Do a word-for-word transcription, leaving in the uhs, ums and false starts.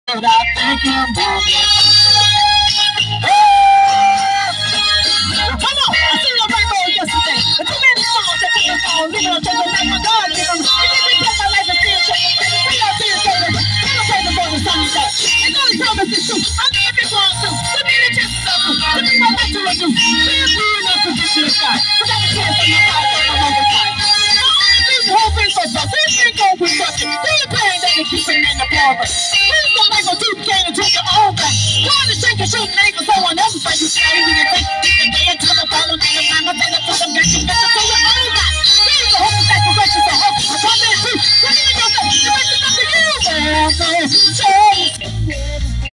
But I think you're moving. Well, come on, I seen your rainbow yesterday. The too many songs that came on, living on take like my God given. You get me take my life and feel change. We are being taken. Celebrating for the Sunday. And only promise is true. I'm never going to. Let me the chance to do. Let me my life to do. Please be enough to get to the sky. Cause I can chance on my life on my own time. The whole thing so tough. This thing go with something. Feel the pain that it keeps him in the forest. Please don't make a deep can and take your own back. Trying to shake your shooting ankle so on everybody.